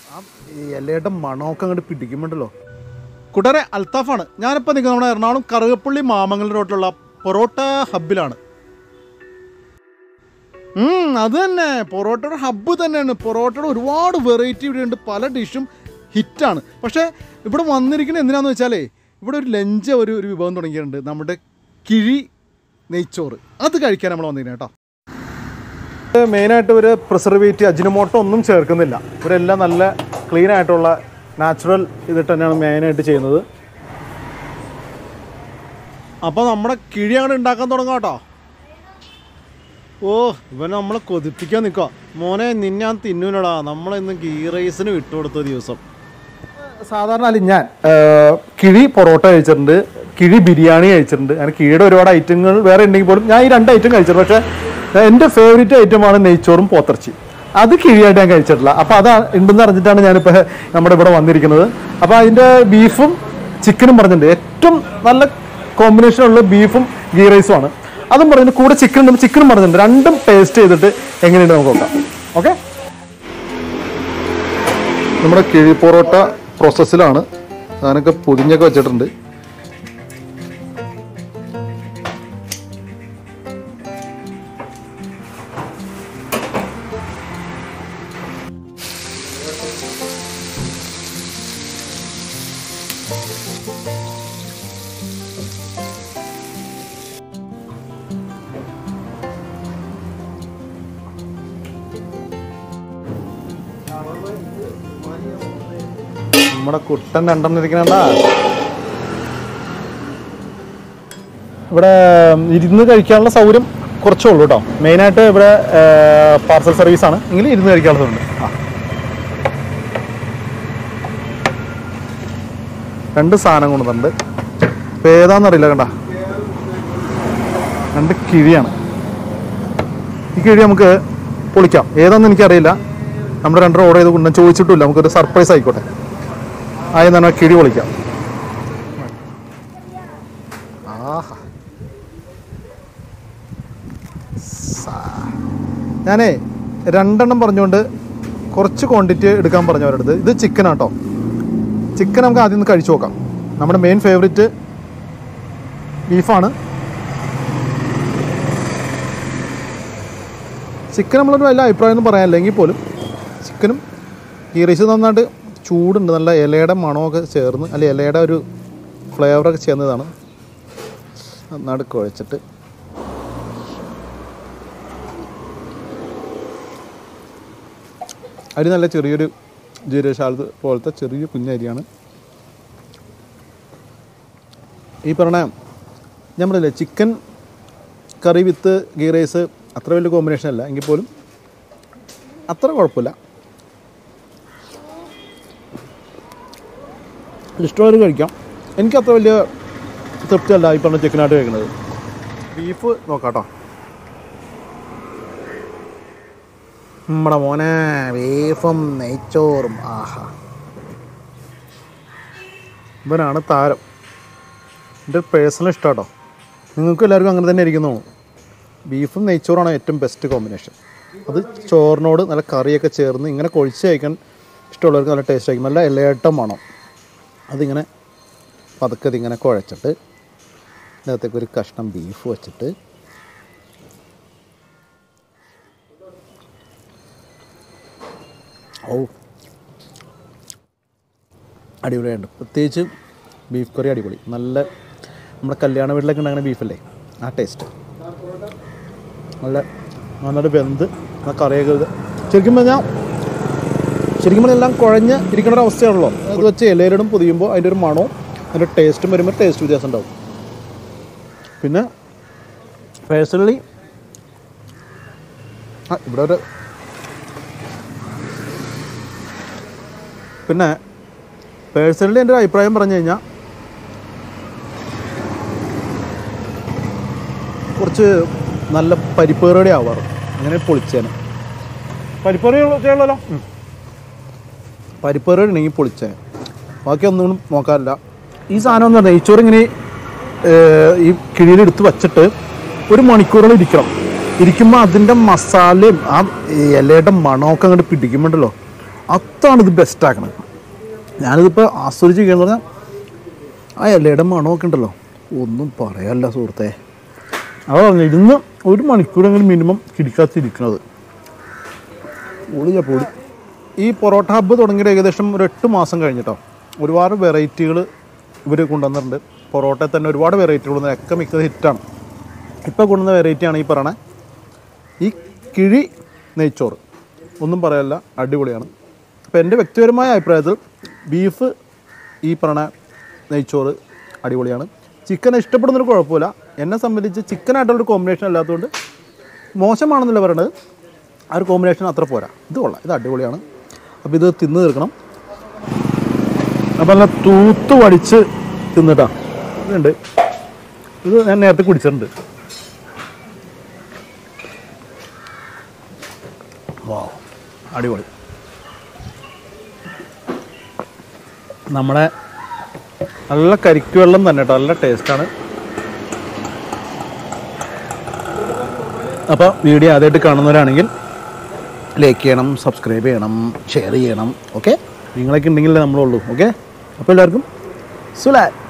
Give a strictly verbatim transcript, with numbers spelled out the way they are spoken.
ആ ഇലയുടെ മണമൊക്കെ അങ്ങോട്ട് പിടിക്കുമ്പോണ്ടല്ലോ. കൂട്ടുകാരെ, അൽത്താഫാണ്. ഞാനിപ്പോൾ നിൽക്കുന്നത് നമ്മുടെ എറണാകുളം കറുകപ്പള്ളി മാമംഗലം റോഡിലുള്ള പൊറോട്ട ഹബ്ബിലാണ്. അത് തന്നെ, പൊറോട്ടയുടെ ഹബ്ബ് തന്നെയാണ്. പൊറോട്ടയുടെ ഒരുപാട് വെറൈറ്റി ഇവിടെ ഉണ്ട്, പല ഡിഷും ഹിറ്റാണ്. പക്ഷേ ഇവിടെ വന്നിരിക്കുന്നത് എന്തിനാണെന്ന് വെച്ചാലേ, ഇവിടെ ഒരു ലഞ്ച് ഒരു ഒരു വിഭവം തുടങ്ങിയിട്ടുണ്ട്, നമ്മുടെ കിഴി നെയ്ച്ചോറ്. അത് കഴിക്കാൻ നമ്മൾ വന്നിരിക്കുന്നത് കേട്ടോ. മെയിനായിട്ട് ഇവർ പ്രിസർവേറ്റീവ് അജിനോമോട്ടോ ഒന്നും ചേർക്കുന്നില്ല. ഇവരെല്ലാം നല്ല ക്ലീൻ ആയിട്ടുള്ള നാച്ചുറൽ ഇതിട്ട് തന്നെയാണ് മെയിനായിട്ട് ചെയ്യുന്നത്. അപ്പോൾ നമ്മുടെ കിഴി അങ്ങോട്ട് ഉണ്ടാക്കാൻ തുടങ്ങാം കേട്ടോ. ഓ, ഇവൻ നമ്മളെ കൊതിപ്പിക്കാൻ നിൽക്കുക. മോനെ, നിന്നെ ഞാൻ തിന്നൂലടാ, നമ്മളിന്ന് ഗീ റൈസിന് വിട്ടുകൊടുത്ത ദിവസം. സാധാരണ അല്ല, ഞാൻ കിഴി പൊറോട്ട കഴിച്ചിട്ടുണ്ട്, കിഴി ബിരിയാണി കഴിച്ചിട്ടുണ്ട്. അങ്ങനെ കിഴിയുടെ ഒരുപാട് ഐറ്റങ്ങൾ വേറെ ഉണ്ടെങ്കിൽ പോലും ഞാൻ ഈ രണ്ട് ഐറ്റം കഴിച്ചിട്ടുണ്ട്. പക്ഷേ എൻ്റെ ഫേവറേറ്റ് ഐറ്റമാണ് നെയ്ച്ചോറും പോത്തിറച്ചി. അത് കിഴിയായിട്ട് ഞാൻ കഴിച്ചിട്ടില്ല. അപ്പോൾ അത് ഉണ്ടെന്ന് അറിഞ്ഞിട്ടാണ് ഞാനിപ്പോൾ നമ്മുടെ ഇവിടെ വന്നിരിക്കുന്നത്. അപ്പോൾ അതിൻ്റെ ബീഫും ചിക്കനും പറഞ്ഞിട്ടുണ്ട്. ഏറ്റവും നല്ല കോമ്പിനേഷനുള്ള ബീഫും ഗീ റൈസുമാണ്. അതും പറഞ്ഞിട്ട് കൂടെ ചിക്കൻ ഉണ്ടെന്ന് ചിക്കനും പറഞ്ഞിട്ടുണ്ട്. രണ്ടും ടേസ്റ്റ് ചെയ്തിട്ട് എങ്ങനെയുണ്ട് നമുക്ക് നോക്കാം. ഓക്കെ, നമ്മുടെ കിഴി പൊറോട്ട പ്രോസസ്സിലാണ്. അതിനൊക്കെ പൊതിഞ്ഞൊക്കെ വെച്ചിട്ടുണ്ട്. നമ്മുടെ കുട്ടൻ രണ്ടെണ്ണം ഇരിക്കണണ്ടാ. ഇവിടെ ഇരുന്ന് കഴിക്കാനുള്ള സൗകര്യം കുറച്ചേ ഉള്ളൂ കേട്ടോ. മെയിനായിട്ട് ഇവിടെ പാർസൽ സർവീസാണ്, എങ്കിൽ ഇരുന്ന് കഴിക്കാനുള്ളതുണ്ട്. ആ, രണ്ട് സാധനം കൊണ്ടുവന്നിട്ടുണ്ട്. ഇപ്പം ഏതാണെന്നറിയില്ല കണ്ട, രണ്ട് കിഴിയാണ്. ഈ കിഴി നമുക്ക് പൊളിക്കാം. ഏതാണെന്ന് എനിക്കറിയില്ല. നമ്മൾ രണ്ടര ഓർഡർ ചെയ്ത് കൊണ്ടുവന്ന് ചോദിച്ചിട്ടില്ല. നമുക്കൊരു സർപ്രൈസ് ആയിക്കോട്ടെ. ആദ്യം തന്നെ കിഴി പൊളിക്കാം. ആഹാ, ഞാനേ രണ്ടെണ്ണം പറഞ്ഞുകൊണ്ട് കുറച്ച് ക്വാണ്ടിറ്റി എടുക്കാൻ പറഞ്ഞു അവരുടെ അടുത്ത്. ഇത് ചിക്കനാട്ടോ. ചിക്കൻ നമുക്ക് ആദ്യം ഒന്ന് കഴിച്ചു നോക്കാം. നമ്മുടെ മെയിൻ ഫേവറേറ്റ് ബീഫാണ്. ചിക്കൻ നമ്മളൊരു വലിയ അഭിപ്രായം ഒന്നും പറയാനില്ല, എങ്കിൽ പോലും ചിക്കനും ഗീ റൈസ് നന്നായിട്ട് ചൂടുണ്ട്. നല്ല ഇലയുടെ മണമൊക്കെ ചേർന്ന്, അല്ല ഇലയുടെ ഒരു ഫ്ലേവറൊക്കെ ചേർന്നതാണ്. നന്നായിട്ട് കുഴച്ചിട്ട് അരി നല്ല ചെറിയൊരു ജീരകശാല പോലത്തെ ചെറിയ കുഞ്ഞരിയാണ്. ഈ പറഞ്ഞ ഞാൻ പറയില്ലേ, chicken curry with ghee rice അത്ര വലിയ കോമ്പിനേഷൻ അല്ല, എങ്കിൽ പോലും അത്ര കുഴപ്പമില്ല. ഇഷ്ടമുള്ളവർ കഴിക്കാം. എനിക്കത്ര വലിയ തൃപ്തിയല്ല ഈ പറഞ്ഞ ചിക്കനായിട്ട് കഴിക്കുന്നത്. ബീഫ് നോക്കാം കേട്ടോ. നമ്മുടെ മോനെ ബീഫും നെയ്ച്ചോറും, ആഹാ, ഇവനാണ് താരം. എൻ്റെ പേഴ്സണൽ ഇഷ്ടം കേട്ടോ. നിങ്ങൾക്ക് എല്ലാവർക്കും അങ്ങനെ തന്നെ ഇരിക്കുന്നു. ബീഫും നെയ്ച്ചോറാണ് ഏറ്റവും ബെസ്റ്റ് കോമ്പിനേഷൻ. അത് ചോറിനോട് നല്ല കറിയൊക്കെ ചേർന്ന് ഇങ്ങനെ കൊഴിച്ച് കഴിക്കാൻ ഇഷ്ടമുള്ളവർക്ക് നല്ല ടേസ്റ്റ് ആയിരിക്കും. നല്ല ഇലയട്ടം വേണം. അതിങ്ങനെ പതുക്കെ ഇതിങ്ങനെ കുഴച്ചിട്ട് അതിനകത്തേക്ക് ഒരു കഷ്ണം ബീഫ് വെച്ചിട്ട് ഓ അടിപൊളിയുണ്ട്. പ്രത്യേകിച്ച് ബീഫ് കറി അടിപൊളി. നല്ല നമ്മുടെ കല്യാണ വീട്ടിലൊക്കെ ഉണ്ടാകുന്ന ബീഫല്ലേ, ആ ടേസ്റ്റ്. നല്ല നന്നായിട്ട് വെന്ത് ആ കറിയൊക്കെ ശരിക്കും പറഞ്ഞാൽ ശരിക്കും പറഞ്ഞാൽ എല്ലാം കുഴഞ്ഞ് ഇരിക്കുന്ന ഒരു അവസ്ഥയാണല്ലോ. അത് വെച്ച് ഇലയിലിടും പൊതിയുമ്പോൾ അതിൻ്റെ ഒരു മണവും അതിൻ്റെ ടേസ്റ്റും വരുമ്പോൾ ടേസ്റ്റ് വ്യത്യാസം ഉണ്ടാവും. പിന്നെ പേഴ്സണലി ആ ഇവിടെ ഒരു പിന്നെ പേഴ്സണലി എൻ്റെ ഒരു അഭിപ്രായം പറഞ്ഞു കഴിഞ്ഞാൽ കുറച്ച് നല്ല പരിപ്പേറയുടെ ആവാറ്, അങ്ങനെ പൊളിച്ചേനെ. പരിപ്പേറി ചെയ്യാമല്ലോ, പരിപ്പേറി ഉണ്ടെങ്കിൽ പൊളിച്ചേനെ. ബാക്കിയൊന്നും നോക്കാറില്ല. ഈ സാധനം എന്ന് പറഞ്ഞാൽ നെയ്ച്ചോറിങ്ങനെ ഈ കിഴിയിലെടുത്ത് വച്ചിട്ട് ഒരു മണിക്കൂറുകൾ ഇരിക്കണം. ഇരിക്കുമ്പോൾ അതിൻ്റെ മസാലയും ആ ഇലയുടെ മണമൊക്കെ അങ്ങോട്ട് പിടിക്കുമ്പോണ്ടല്ലോ അതാണ് ഇത് ബെസ്റ്റാക്കണത്. ഞാനിതിപ്പോൾ ആസ്വദിച്ച് കഴിക്കാന്ന് പറഞ്ഞാൽ ആ ഇലയുടെ മണമൊക്കെ ഉണ്ടല്ലോ, ഒന്നും പറയാല്ല സുഹൃത്തെ. അതാണ് ഇരുന്ന് ഒരു മണിക്കൂറെങ്കിലും മിനിമം കിടിക്കാത്തിരിക്കുന്നത്. പൊളിയാ പൊളി. ഈ പൊറോട്ട ഹബ്ബ് തുടങ്ങിയിട്ട് ഏകദേശം ഒരു എട്ട് മാസം കഴിഞ്ഞിട്ടോ. ഒരുപാട് വെറൈറ്റികൾ ഇവർ കൊണ്ടുവന്നിട്ടുണ്ട്. പൊറോട്ടയിൽ തന്നെ ഒരുപാട് വെറൈറ്റികൾ ഒക്കെ മിക്കത് ഹിറ്റാണ്. ഇപ്പോൾ കൊണ്ടുവന്ന വെറൈറ്റിയാണ് ഈ പറയണ ഈ കിഴി നെയ്ച്ചോറ്. ഒന്നും പറയാനില്ല, അടിപൊളിയാണ്. അപ്പോൾ എൻ്റെ വ്യക്തിപരമായ അഭിപ്രായത്തിൽ ബീഫ് ഈ പറയണ നെയ്ച്ചോറ് അടിപൊളിയാണ്. ചിക്കൻ ഇഷ്ടപ്പെടുന്നൊരു കുഴപ്പമില്ല. എന്നെ സംബന്ധിച്ച് ചിക്കനായിട്ടുള്ളൊരു കോമ്പിനേഷൻ അല്ലാത്തതുകൊണ്ട് മോശമാണെന്നല്ല പറയണത്, ആ ഒരു കോമ്പിനേഷൻ അത്ര പോരാ. ഇത് കൊള്ളാം, ഇത് അടിപൊളിയാണ്. അപ്പോൾ ഇത് തിന്ന് തീർക്കണം. അപ്പോൾ നല്ല തൂത്ത് വടിച്ച് തിന്നിട്ടാ. ഇതുണ്ട്, ഇത് ഞാൻ നേരത്തെ കുടിച്ചിട്ടുണ്ട്. വാവ്, അടിപൊളി. നമ്മുടെ നല്ല കരിക്ക് വെള്ളം തന്നെ കേട്ടോ, നല്ല ടേസ്റ്റാണ്. അപ്പോൾ വീഡിയോ ആദ്യമായിട്ട് കാണുന്നവരാണെങ്കിൽ ലൈക്ക് ചെയ്യണം, സബ്സ്ക്രൈബ് ചെയ്യണം, ഷെയർ ചെയ്യണം. ഓക്കെ, നിങ്ങളൊക്കെ ഉണ്ടെങ്കിലേ നമ്മളുള്ളൂ. ഓക്കെ, അപ്പോൾ എല്ലാവർക്കും സുലാ.